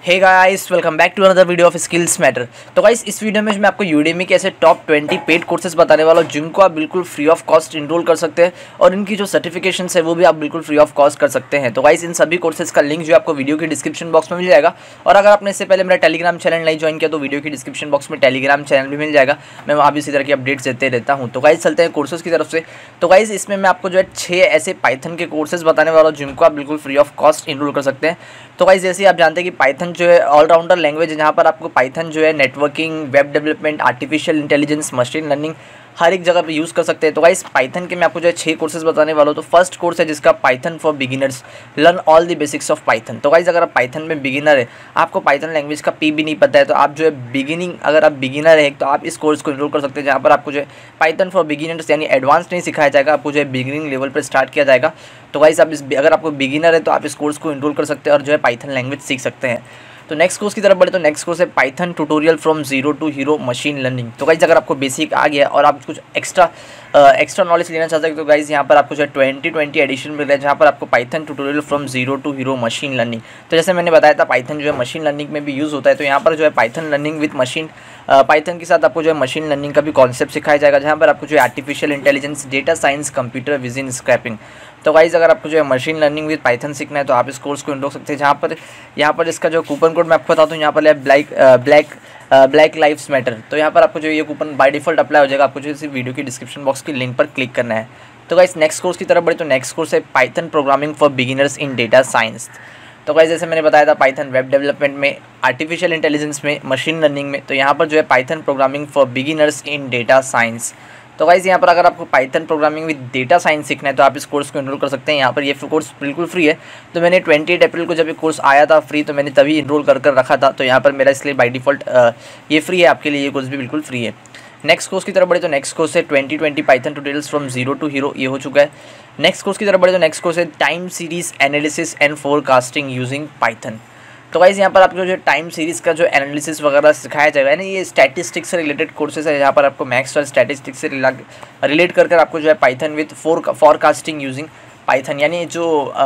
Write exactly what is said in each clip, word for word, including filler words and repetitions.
Hey guys, welcome back to another video of skills matter. तो guys, इस video में मैं आपको यूडेमी के ऐसे टॉप ट्वेंटी पेड कोर्सेज बताने वाला हूँ जिनको आप बिल्कुल फ्री ऑफ कॉस्ट इनरोल कर सकते हैं और इनकी जो सर्टिफिकेशन है वो भी आप बिल्कुल फ्री ऑफ कॉस्ट कर सकते हैं। तो गाइस, इन सभी कोर्सेज का लिंक जो आपको वीडियो की डिस्क्रिप्शन बॉक्स में मिल जाएगा। और अगर आपने इससे पहले मेरा टेलीग्राम चैनल नहीं ज्वाइन किया तो वीडियो की डिस्क्रिप्शन बॉक्स में टेलीग्राम चैनल भी मिल जाएगा। मैं वहाँ भी इसी तरह की अपडेट्स देते रहता हूँ। तो गाइस, चलते हैं कोर्सेज की तरफ से। तो गाइस, इसमें मैं आपको जो है छः ऐसे पाइथन के कोर्सेज बताने वाला हूँ जिनको आप बिल्कुल फ्री ऑफ कॉस्ट इनरोल कर सकते हैं। तो गाइस, जैसे आप जानते हैं कि पाइथन जो है ऑलराउंडर लैंग्वेज है, जहाँ पर आपको पाइथन जो है networking, web development, artificial intelligence, machine learning हर एक जगह पे यूज़ कर सकते हैं। तो गाइस, पाइथन के मैं आपको जो है छः कोर्सेज बताने वाला हूँ। तो फर्स्ट कोर्स है जिसका Python for beginners, learn all the basics of Python. तो गाइस, अगर आप पाइथन में बिगिनर है, आपको पाइथन लैंग्वेज का पी भी नहीं पता है, तो आप जो है बिगिनिंग अगर आप बिगिनर है तो आप इस कोर्स को इनरोल कर सकते हैं, जहाँ पर आपको जो है पाइथन फॉर बिगिनर्स यानी एडवांस नहीं सिखाया जाएगा, आपको जो है बिगिनिंग लेवल पर स्टार्ट किया जाएगा। तो गाइस, आप इस अगर आपको बिगिनर है तो आप इस कोर्स को इनरोल कर सकते हैं और जो है पाइथन लैंग्वेज सीख सकते हैं। तो नेक्स्ट कोर्स की तरफ बढ़े तो नेक्स्ट कोर्स है Python tutorial from zero to hero machine learning. तो गाइस, अगर आपको बेसिक आ गया और आप कुछ एक्स्ट्रा एक्स्ट्रा नॉलेज लेना चाहते हैं तो गाइस, यहाँ पर आपको जो है ट्वेंटी ट्वेंटी एडिशन मिल रहा है, जहाँ पर आपको Python tutorial from zero to hero machine learning. तो जैसे मैंने बताया था, पाइथन जो है मशीन लर्निंग में भी यूज़ होता है। तो यहाँ पर जो है Python learning with machine Python के साथ आपको जो है मशीन लर्निंग का भी कॉन्सेप्ट सिखाया जाएगा, जहाँ पर आपको जो है artificial intelligence, data science, computer vision, scraping. तो गाइस, अगर आपको जो है मशीन लर्निंग विद पाइथन सीखना है तो आप इस कोर्स को इनरोल सकते हैं, जहाँ पर यहाँ पर इसका जो कूपन कोड मैं आपको बताता हूँ, यहाँ पर है black black black lives matter. तो यहाँ पर आपको जो ये कूपन बाय डिफॉल्ट अप्लाई हो जाएगा। आपको जो इसी वीडियो की डिस्क्रिप्शन बॉक्स की लिंक पर क्लिक करना है। तो गाइस, नेक्स्ट कोर्स की तरफ बढ़े तो नेक्स्ट कोर्स है Python programming for beginners in data science. तो गाइस, जैसे मैंने बताया था पाइथन वेब डेवलपमेंट में, आर्टिफिशियल इंटेलिजेंस में, मशीन लर्निंग में, तो यहाँ पर जो है Python programming for beginners in data science. तो गाइस, यहाँ पर अगर आपको Python programming with data science सीखना है तो आप इस कोर्स को इनरोल कर सकते हैं। यहाँ पर ये कोर्स बिल्कुल फ्री है। तो मैंने ट्वेंटी अप्रैल को जब ये कोर्स आया था फ्री, तो मैंने तभी इनरोल कर कर रखा था। तो यहाँ पर मेरा इसलिए बाय डिफ़ॉल्ट ये फ्री है, आपके लिए ये कोर्स भी बिल्कुल फ्री है। नेक्स्ट कोर्स की तरफ बढ़े तो नेक्स्ट कोर्स है twenty twenty Python tutorials from zero to hero, ये हो चुका है। नेक्स्ट कोर्स की तरफ बढ़े तो नेक्स्ट कोर्स है time series analysis and forecasting using Python. तो गाइस, यहाँ पर आपको जो टाइम सीरीज़ का जो एनालिसिस वगैरह सिखाया जाएगा ना, ये स्टैटिस्टिक्स से रिलेटेड कोर्सेज है, जहाँ पर आपको मैथ्स और स्टैटिस्टिक्स से रिलेट कर कर आपको जो है Python with four forecasting using Python, यानी जो आ,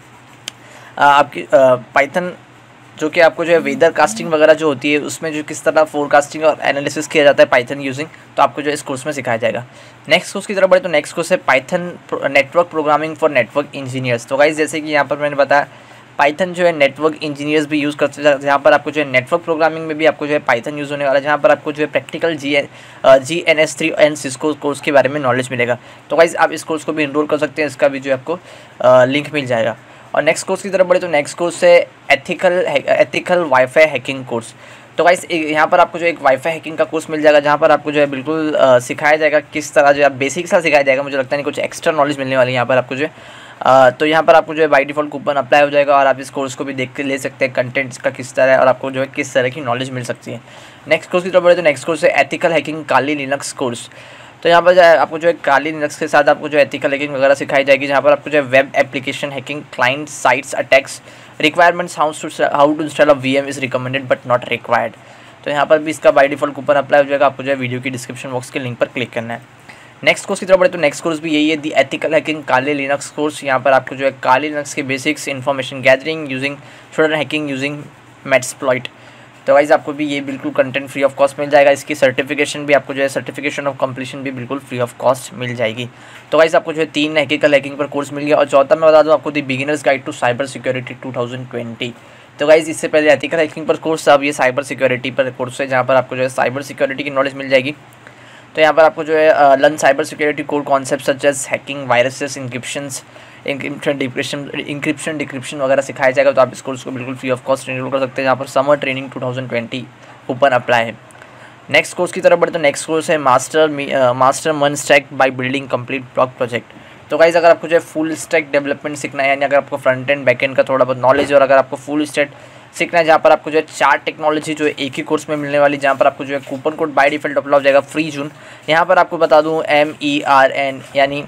आ, आपकी पाइथन जो कि आपको जो है वेदर कास्टिंग वगैरह जो होती है उसमें जो किस तरह फोरकास्टिंग और एनालिसिस किया जाता है पाइथन यूजिंग, तो आपको जो इस कोर्स में सिखाया जाएगा। नेक्स्ट कोर्स की तरफ बढ़े तो नेक्स्ट कोर्स है Python network programming for network engineers. तो गाइस, जैसे कि यहाँ पर मैंने बताया पाइथन जो है नेटवर्क इंजीनियर्स भी यूज़ करते हैं, जहाँ पर आपको जो है नेटवर्क प्रोग्रामिंग में भी आपको जो है पाइथन यूज़ होने वाला है, जहाँ पर आपको जो है practical G G N S three and Cisco course के बारे में नॉलेज मिलेगा। तो गाइस, आप इस कोर्स को भी इनरोल कर सकते हैं, इसका भी जो है आपको लिंक मिल जाएगा। और नेक्स्ट कोर्स की तरफ बढ़े तो नेक्स्ट कोर्स है ethical ethical wifi hacking course. तो गाइस, यहाँ पर आपको जो एक वाईफाई हैकिंग का कोर्स मिल जाएगा, जहाँ पर आपको जो है बिल्कुल आ, सिखाया जाएगा किस तरह जो है बेसिक सा सिखाया जाएगा। मुझे लगता नहीं कुछ एक्स्ट्रा नॉलेज मिलने वाली है यहाँ पर आपको जो है। आ, तो यहाँ पर आपको जो है बाय डिफ़ॉल्ट कूपन अप्लाई हो जाएगा और आप इस कोर्स को भी देख के ले सकते हैं, कंटेंट इसका किस तरह है और आपको जो है किस तरह की नॉलेज मिल सकती है। नेक्स्ट कोर्स की तरफ बढ़े तो नेक्स्ट कोर्स है ethical hacking Kali Linux course. तो यहाँ पर जो है आपको जो है काली लिनक्स के साथ आपको जो एथिकल हैकिंग वगैरह सिखाई जाएगी, जहाँ पर आपको जो है web application hacking, client sites attacks, requirements how to how to install a VM is recommended but not required. तो यहाँ पर भी इसका बाय डिफ़ॉल्ट कूपन अप्लाई हो जाएगा। आपको जो है वीडियो की डिस्क्रिप्शन बॉक्स के लिंक पर क्लिक करना है। नेक्स्ट कोर्स की तरफ बढ़े तो नेक्स्ट कोर्स भी यही है, the ethical hacking Kali Linux course. यहाँ पर आपको जो है काली लिनक्स के basics, information gathering using shoulder hacking using Metasploit. तो गाइस, आपको भी ये बिल्कुल कंटेंट फ्री ऑफ कॉस्ट मिल जाएगा। इसकी सर्टिफिकेशन भी आपको जो है सर्टिफिकेशन ऑफ कंप्लीशन भी बिल्कुल फ्री ऑफ कॉस्ट मिल जाएगी। तो गाइस, आपको जो है तीन एथिकल हैकिंग पर कोर्स मिल गया। और चौथा मैं बता दूँ आपको the beginners guide to cyber security two thousand twenty. तो गाइस, इससे पहले एथिकल हैकिंग पर कोर्स, अब ये साइबर सिक्योरिटी पर कोर्स है, जहाँ पर आपको जो है साइबर सिक्योरिटी की नॉलेज मिल जाएगी। तो यहाँ पर आपको जो है learn cyber security core concept such as hacking, viruses, encryptions, encryption decryption encryption decryption वगैरह सिखाया जाएगा। तो आप इस कोर्स को बिल्कुल फ्री ऑफ कॉस्ट इनरोल कर सकते हैं, जहाँ पर summer training two thousand twenty coupon apply है। नेक्स्ट कोर्स की तरफ बढ़े तो नेक्स्ट कोर्स है मास्टर मास्टर मन stack by building complete blog project. तो गाइस, अगर आपको जो है फुल स्टैक डेवलपमेंट सीखना है, यानी अगर आपको फ्रंट एंड बैक एंड का थोड़ा बहुत नॉलेज है, और अगर आपको फुल स्टैक सीखना है, जहाँ पर आपको जो है चार टेक्नोलॉजी जो है एक ही कोर्स में मिलने वाली, जहाँ पर आपको जो है coupon code by default apply हो जाएगा फ्री जून। यहाँ पर आपको बता दूँ एम ई आर एन यानी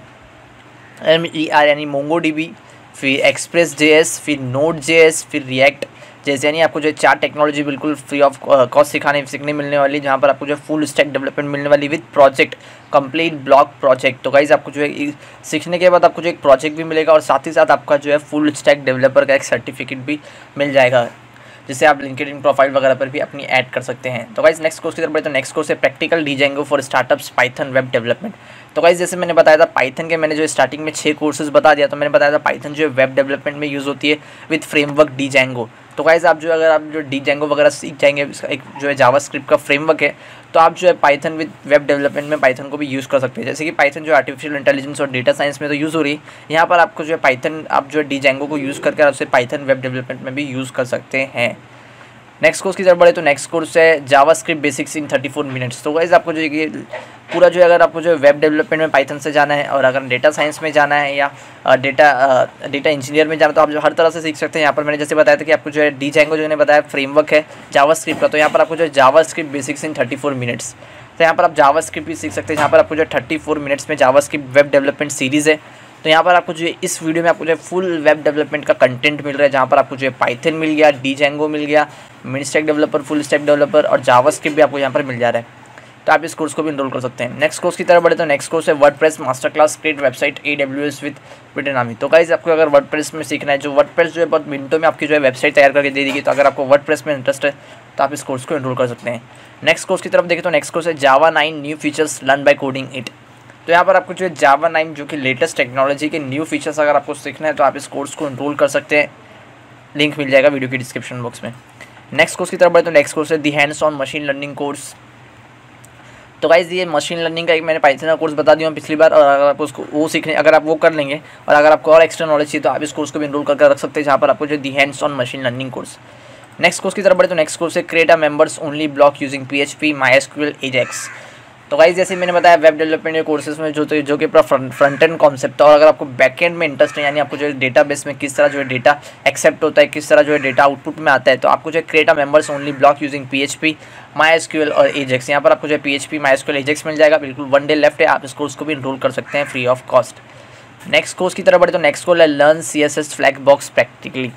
एम ई आर यानी मोंगोडीबी, फिर एक्सप्रेस जे एस, फिर नोड जे एस, फिर रिएक्ट जैसे, यानी आपको जो है चार टेक्नोलॉजी बिल्कुल फ्री ऑफ कॉस्ट सिखाने सीखने मिलने वाली, जहाँ पर आपको जो है फुल स्टैक डेवलपमेंट मिलने वाली with project complete blog project. तो गाइस, आपको जो है सीखने के बाद आपको जो एक प्रोजेक्ट भी मिलेगा और साथ ही साथ आपका जो है फुल स्टैक डेवलपर का एक सर्टिफिकेट भी मिल जाएगा। जिससे आप लिंक्डइन प्रोफाइल वगैरह पर भी अपनी ऐड कर सकते हैं। तो गाइस नेक्स्ट कोर्स की तरफ बढ़े तो नेक्स्ट कोर्स है practical Django for startups Python web development. तो गाइस जैसे मैंने बताया था पाइथन के मैंने जो स्टार्टिंग में छः कोर्सेज बता दिया, तो मैंने बताया था पाइथन जो है वेब डेवलपमेंट में यूज़ होती है विद फ्रेमवर्क डिजेंगो। तो गाइस आप जो अगर आप जो डिजेंगो वगैरह सीख जाएंगे, इसका एक जो है जावास्क्रिप्ट का फ्रेमवर्क है, तो आप जो है पाइथन विद वेब डेवलपमेंट में पाइथन को भी यूज़ कर सकते हैं। जैसे कि पाइथन जो आर्टिफिशियल इंटेलिजेंस और डेटा साइंस में तो यूज़ हो रही है, यहाँ पर आपको जो है पाइथन आप जो है डिजेंगो को यूज़ करके आप उसे पाइथन वेब डेवलपमेंट में भी यूज़ कर सकते हैं। नेक्स्ट कोर्स की तरफ बढ़े तो नेक्स्ट कोर्स है JavaScript basics in thirty four minutes. तो गाइस आपको जो ये पूरा जो है अगर आपको जो वेब डेवलपमेंट में पाइथन से जाना है और अगर डेटा साइंस में जाना है या डेटा डेटा इंजीनियर में जाना, तो आप जो हर तरह से सीख सकते हैं। यहाँ पर मैंने जैसे बताया था कि आपको जो है डिजेंगो जो मैंने बताया फ्रेमवर्क है जावास्क्रिप्ट का, तो यहाँ पर आपको जो है JavaScript basics in thirty four minutes, तो यहाँ पर आप जावास्क्रिप्ट भी सीख सकते हैं। यहाँ पर आपको जो है थर्टी फोर मिनट्स में जावास्क्रिप्ट वेब डेवलपमेंट सीरीज़ है। तो यहाँ पर आपको जो है इस वीडियो में आपको जो है फुल वेब डेवलपमेंट का कंटेंट मिल रहा है, जहाँ पर आपको जो है पाइथन मिल गया, डिजेंगो मिल गया, mid stack developer, full stack developer और जावास्क्रिप्ट भी आपको यहाँ पर मिल जा रहा है। तो आप इस कोर्स को भी इनरोल कर सकते हैं। नेक्स्ट कोर्स की तरफ बढ़े तो नेक्स्ट कोर्स है WordPress master class create website A W S with Bitnami. तो गाइस आपको अगर वर्डप्रेस में सीखना है, जो वर्डप्रेस जो है बहुत मिनटों में आपकी जो है वेबसाइट तैयार करके दे देगी, तो अगर आपको वर्डप्रेस में इंटरेस्ट है तो आप इस कोर्स को इनरोल कर सकते हैं। नेक्स्ट कोर्स की तरफ देखें तो नेक्स्ट कोर्स है Java nine new features learn by coding it. तो यहाँ पर आपको जो है जावा नाइन जो कि लेटेस्ट टेक्नोलॉजी के न्यू फीचर्स अगर आपको सीखना है तो आप इस कोर्स को इनरोल कर सकते हैं। लिंक मिल जाएगा वीडियो के डिस्क्रिप्शन बॉक्स में। नेक्स्ट कोर्स की तरफ बढ़े तो नेक्स्ट कोर्स है the hands on machine learning course. तो गाइस ये मशीन लर्निंग का एक मैंने पाइथन का कोर्स बता दिया पिछली बार, और अगर आप उसको वो सीखने अगर आप वो कर लेंगे और अगर आपको और एक्स्ट्रा नॉलेज चाहिए तो आप इस कोर्स को भी इनरोल करके रख सकते हैं, जहाँ पर आपको जो the hands on machine learning course. Next course की तरफ बढ़े तो नेक्स्ट कोर्स है create a members only block using PHP MySQL AJAX. तो गाइस जैसे मैंने बताया वेब डेवलपमेंट के कोर्सेज में जो तो जो कि पूरा फ्रंट एंड कॉन्सेप्ट है, और अगर आपको बैक एंड में इंटरेस्ट है, यानी आपको जो है डेटाबेस में किस तरह जो है डेटा एक्सेप्ट होता है, किस तरह जो है डेटा आउटपुट में आता है, तो आपको जो है create a members only block using PHP MySQL और एजेक्स। यहाँ पर आपको जो है पीएचपी माइएसक्यूएल एजेक्स मिल जाएगा, बिल्कुल वन डे लेफ्ट है, आप इस कोर्स को भी इनरोल कर सकते हैं free of cost. Next course की तरफ बढ़े तो नेक्स्ट कोर्स है learn CSS flag box practically.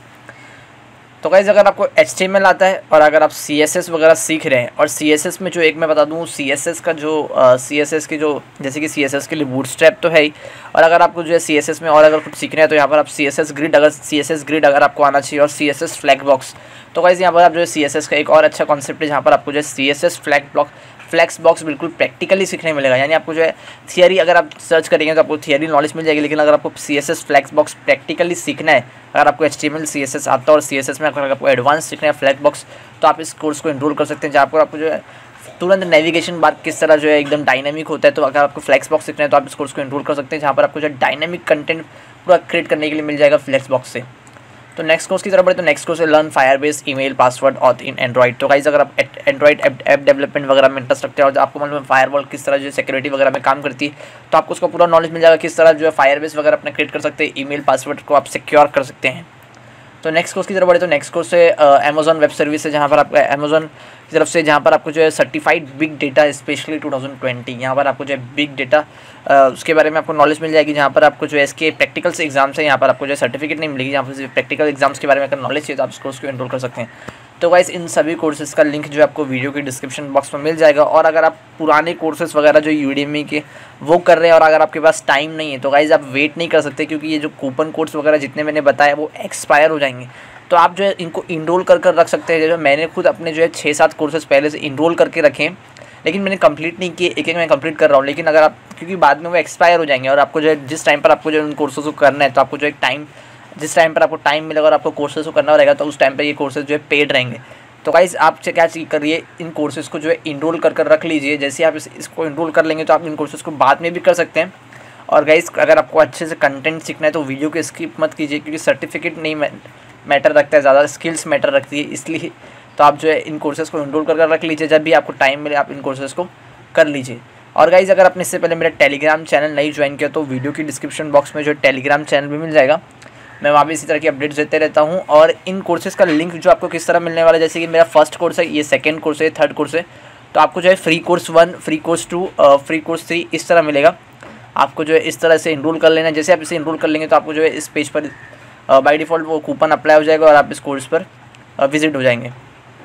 तो गाइस अगर आपको एच टी एम एल आता है और अगर आप सी एस एस वगैरह सीख रहे हैं, और सी एस एस में जो एक मैं बता दूं सी एस एस का जो सी एस एस की जो जैसे कि सी एस एस के लिए बूटस्ट्रैप तो है ही, और अगर आपको जो है सी एस एस में और अगर कुछ सीखना है तो यहाँ पर आप सी एस एस ग्रिड अगर सी एस एस ग्रिड अगर आपको आना चाहिए और C S S flag box. तो गाइस यहाँ पर आप जो है सी एस एस का एक और अच्छा कॉन्सेप्ट है, जहाँ पर आपको जो है C S S flag block flex box बिल्कुल प्रैक्टिकली सीखने मिलेगा। यानी आपको जो है थियरी अगर आप सर्च करेंगे तो आपको थियरी नॉलेज मिल जाएगी, लेकिन अगर आपको C S S flex box practically सीखना है, अगर आपको H T M L C S S आता है और सी एस एस में अगर आपको एडवांस सीखना है फ्लैग बॉक्स, तो आप इस कोर्स को इनरोल कर सकते हैं, जहाँ पर आपको जो है तुरंत नेविगेशन बार किस तरह जो है एकदम डायनामिक होता है। तो अगर आपको फ्लैक्स बॉक्स सीखना है तो आप इस कोर्स को इनरोल कर सकते हैं, जहाँ पर आपको जो है डायनामिक कंटेंट पूरा क्रिएट करने के लिए मिल जाएगा फ्लैक्स बॉक्स से। तो नेक्स्ट कोर्स की तरफ बढ़े तो नेक्स्ट कोर्स है learn Firebase email password auth in Android. तो गाइस अगर आप एंड्रॉइड ऐप डेवलपमेंट वगैरह में इंटरेस्ट रखते हैं और आपको मालूम है फायरवॉल किस तरह जो है सिक्योरिटी वगैरह में काम करती है, तो आपको उसका पूरा नॉलेज मिल जाएगा किस तरह जो है फायरबेस वगैरह अपना क्रिएट कर सकते हैं, ईमेल पासवर्ड को आप सिक्योर कर सकते हैं। तो नेक्स्ट कोर्स की तरफ बढ़े तो नेक्स्ट कोर्स है अमेजॉन वेब सर्विस है, जहाँ पर आपको अमेजॉन की तरफ से जहाँ पर आपको जो है certified big data specially two thousand twenty, यहाँ पर आपको जो है बिग डेटा उसके बारे में आपको नॉलेज मिल जाएगी, जहाँ पर आपको जो है इसके प्रैक्टिकल्स एग्जाम्स है, यहाँ पर आपको जो है सर्टिफिकेट नहीं मिलेगी, यहाँ पर प्रैक्टिकल एग्जाम्स के बारे में अगर नॉलेज चाहिए तो आप इस कोर्स को एनरोल कर सकते हैं। तो गाइस इन सभी कोर्सेज़ का लिंक जो है आपको वीडियो के डिस्क्रिप्शन बॉक्स में मिल जाएगा। और अगर आप पुराने कोर्सेज़ वगैरह जो यूडेमी के वो कर रहे हैं और अगर आपके पास टाइम नहीं है तो गाइस आप वेट नहीं कर सकते, क्योंकि ये जो कूपन कोड्स वगैरह जितने मैंने बताया वो एक्सपायर हो जाएंगे। तो आप जो है इनको इनरोल कर कर रख सकते हैं। जैसे मैंने खुद अपने जो है छः सात कोर्सेज़ पहले से इनरोल करके रखे हैं, लेकिन मैंने कंप्लीट नहीं किए, एक एक मैं कंप्लीट कर रहा हूँ। लेकिन अगर आप क्योंकि बाद में वो एक्सपायर हो जाएंगे और आपको जो है जिस टाइम पर आपको जो उन कोर्सेज़ को करना है, तो आपको जो एक टाइम जिस टाइम पर आपको टाइम मिलेगा और आपको कोर्सेज़ को करना रहेगा, तो उस टाइम पर ये कोर्सेज़ जो है पेड रहेंगे। तो गाइस आप क्या चीज़ करिए, इन कोर्सेज़ को जो है इनरोल कर कर रख लीजिए। जैसे आप इस, इसको इनरोल कर लेंगे तो आप इन कोर्सेज़ को बाद में भी कर सकते हैं। और गाइस अगर आपको अच्छे से कंटेंट सीखना है तो वीडियो को स्किप मत कीजिए, क्योंकि सर्टिफिकेट नहीं मैटर रखता है, ज़्यादा स्किल्स मैटर रखती है, इसलिए तो आप जो है इन कोर्सेज़ को इनरोल कर कर रख लीजिए। जब भी आपको टाइम मिले आप इन कोर्सेज़ को कर लीजिए। और गाइस अगर आपने इससे पहले मेरा टेलीग्राम चैनल नहीं ज्वाइन किया तो वीडियो की डिस्क्रिप्शन बॉक्स में जो टेलीग्राम चैनल भी मिल जाएगा, मैं वहाँ भी इसी तरह की अपडेट्स देते रहता हूँ। और इन कोर्सेज़ का लिंक जो आपको किस तरह मिलने वाला है, जैसे कि मेरा फर्स्ट कोर्स है, ये सेकंड कोर्स है, थर्ड कोर्स है, तो आपको जो है free course one, free course two, free course three इस तरह मिलेगा। आपको जो है इस तरह से इनरोल कर लेना है। जैसे आप इसे इनरोल कर लेंगे तो आपको जो है इस पेज पर बाय डिफ़ॉल्ट वो कूपन अप्लाई हो जाएगा और आप इस कोर्स पर विजिट हो जाएंगे।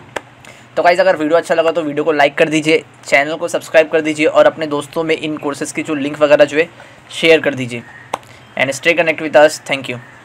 तो गाइस अगर वीडियो अच्छा लगा तो वीडियो को लाइक कर दीजिए, चैनल को सब्सक्राइब कर दीजिए और अपने दोस्तों में इन कोर्सेज़ की जो लिंक वगैरह जो है शेयर कर दीजिए। And stay connect with us. Thank you.